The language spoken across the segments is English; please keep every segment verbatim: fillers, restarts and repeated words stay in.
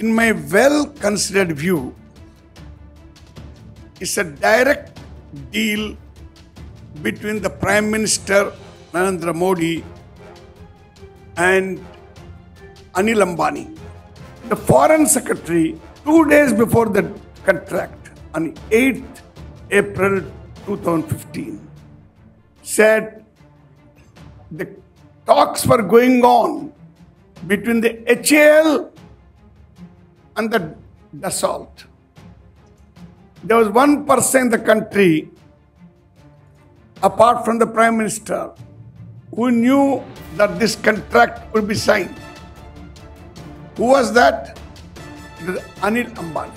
in my well-considered view, is a direct deal between the Prime Minister Narendra Modi and Anil Ambani. The Foreign Secretary, two days before the contract, on eighth April two thousand fifteen, said the talks were going on between the H A L and the Dassault. There was one person in the country, apart from the Prime Minister, who knew that this contract would be signed. Who was that? It was Anil Ambani.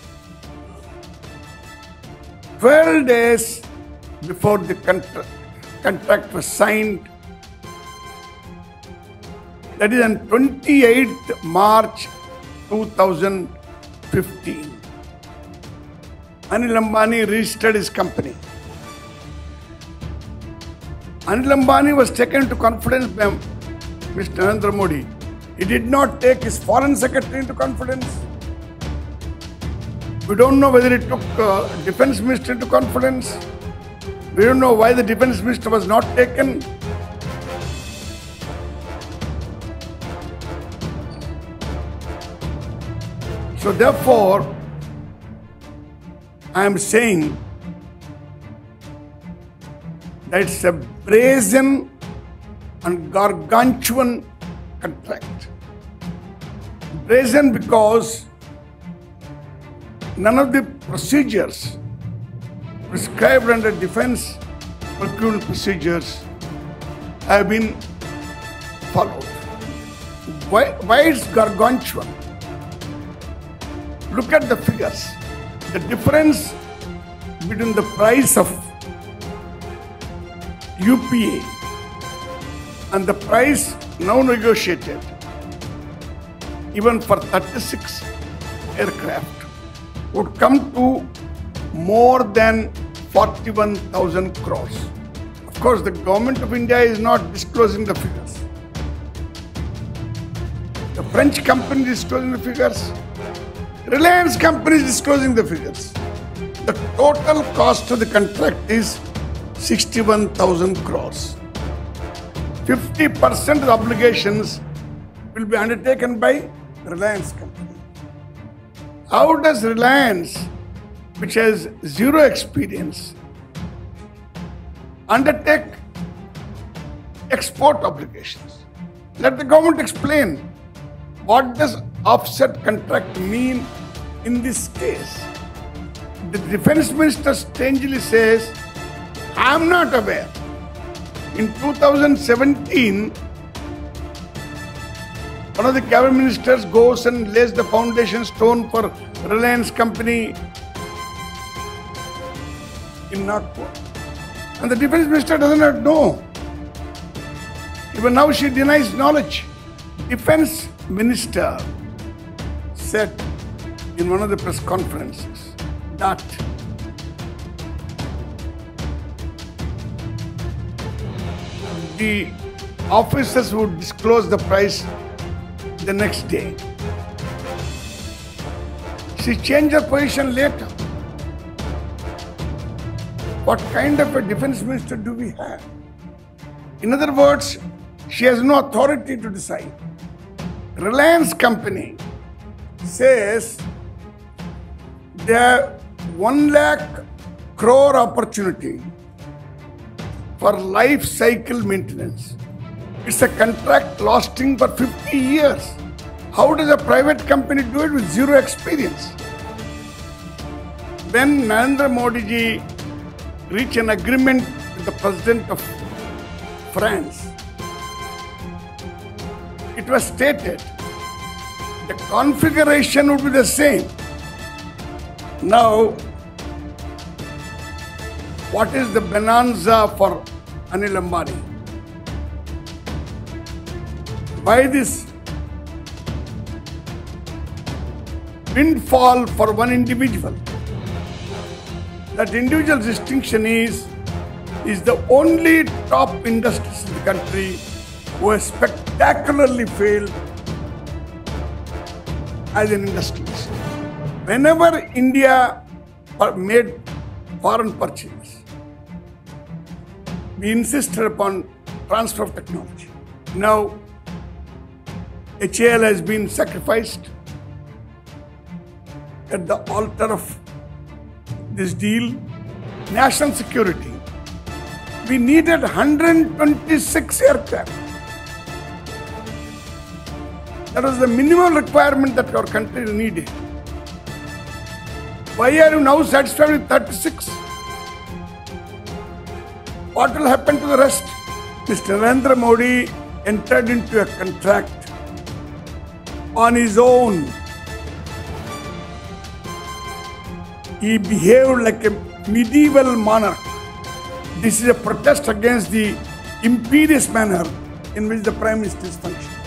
Twelve days before the contra contract was signed, that is on twenty-eighth March two thousand fifteen, Anil Ambani registered his company. Anil Ambani was taken into confidence by Mister Narendra Modi. He did not take his foreign secretary into confidence. We don't know whether he took uh, defense minister into confidence. We don't know why the defense minister was not taken. So therefore, I am saying that it's a brazen and gargantuan contract. Brazen because none of the procedures prescribed under defense procurement procedures have been followed. Why, why is gargantuan? Look at the figures. The difference between the price of U P A and the price now negotiated, even for thirty-six aircraft, would come to more than forty-one thousand crores. Of course, the government of India is not disclosing the figures. The French company is disclosing the figures. Reliance company is disclosing the figures. The total cost of the contract is sixty-one thousand crores. fifty percent of the obligations will be undertaken by Reliance company. How does Reliance, which has zero experience, undertake export obligations? Let the government explain. What does offset contract mean in this case? The defense minister strangely says, I am not aware. In two thousand seventeen, one of the cabinet ministers goes and lays the foundation stone for Reliance company in Nagpur. And the defense minister does not know. Even now she denies knowledge. Defense minister said in one of the press conferences that the officers would disclose the price the next day. She changed her position later. What kind of a defense minister do we have? In other words, she has no authority to decide. Reliance company says the one lakh crore opportunity for life cycle maintenance. It's a contract lasting for fifty years. How does a private company do it with zero experience? When Narendra Modi ji reached an agreement with the president of France, it was stated the configuration would be the same. Now, what is the bonanza for Anil Ambani? Why this windfall for one individual? That individual distinction is, is the only top industries in the country who has spectacularly failed as an industrialist. Whenever India made foreign purchase, we insisted upon transfer of technology. Now, H A L has been sacrificed at the altar of this deal. National security. We needed one hundred twenty-six aircraft. That was the minimum requirement that our country needed. Why are you now satisfied with thirty-six? What will happen to the rest? Mister Narendra Modi entered into a contract on his own. He behaved like a medieval monarch. This is a protest against the imperious manner in which the Prime Minister is functioning.